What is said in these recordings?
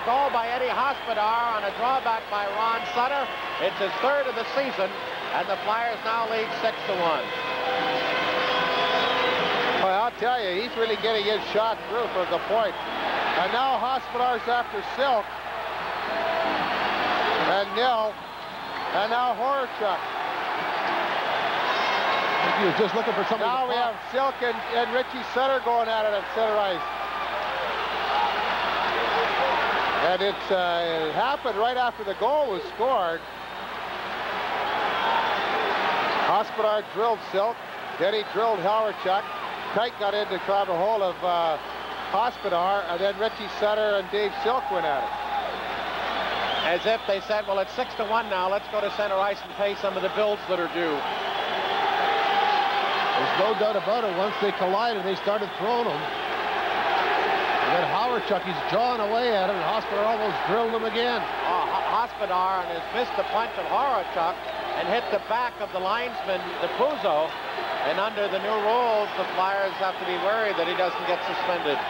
goal by Eddie Hospodar on a drawback by Ron Sutter. It's his third of the season, and the Flyers now lead 6-1. Well, I'll tell you, he's really getting his shot through from the point. And now Hospodar's after Silk. And Nil. And now Horachuk. He was just looking for somebody. Now we have Silk and Richie Sutter going at it at center ice. And it happened right after the goal was scored. Hospodar drilled Silk. Then he drilled Horachuk. Kite got in to grab a hold of Hospodar, and then Richie Sutter and Dave Silk went at it. As if they said, well, it's 6-1 now. Let's go to center ice and pay some of the bills that are due. There's no doubt about it. Once they collided, they started throwing them. And then Horachuk, he's jawing away at him, and Hospodar almost drilled him again. Hospodar has missed the punch of Horachuk and hit the back of the linesman, DePuzzo. And under the new rules, the Flyers have to be worried that he doesn't get suspended.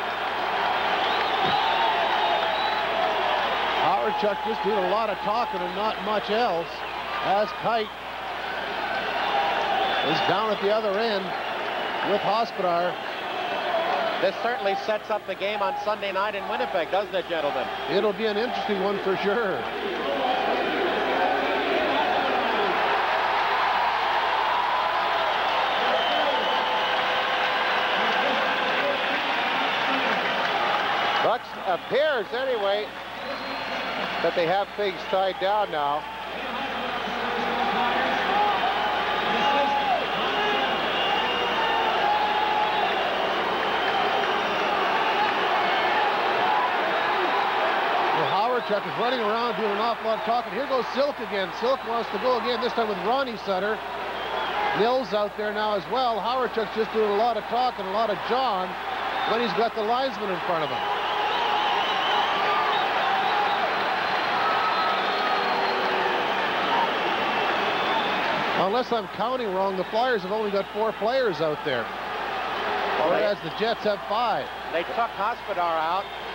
Horachuk just did a lot of talking and not much else, as Kite is down at the other end with Hospodar. This certainly sets up the game on Sunday night in Winnipeg, doesn't it, gentlemen? It'll be an interesting one for sure. Bucks appears anyway that they have things tied down now. Horachuk is running around doing an awful lot of talking. Here goes Silk again. Silk wants to go again, this time with Ronnie Sutter. Nils out there now as well. Horachuk's just doing a lot of talking, a lot of jawing when he's got the linesman in front of him. Unless I'm counting wrong, the Flyers have only got 4 players out there, whereas the Jets have 5. They took Hospodar out.